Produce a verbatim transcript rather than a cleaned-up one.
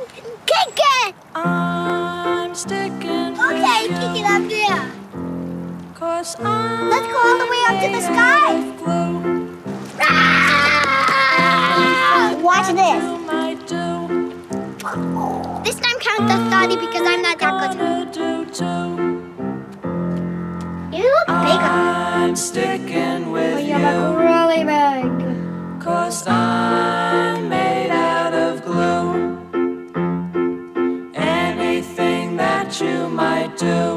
Kick it! I'm sticking Okay, with kick you. it up there. Cause I'm Let's go all the way up to the sky. Ah! Watch this. This time count the thirty because I'm not that good. You look bigger. I'm sticking with Oh, you. you look really big. Cause I'm made out of glue. Anything that you might do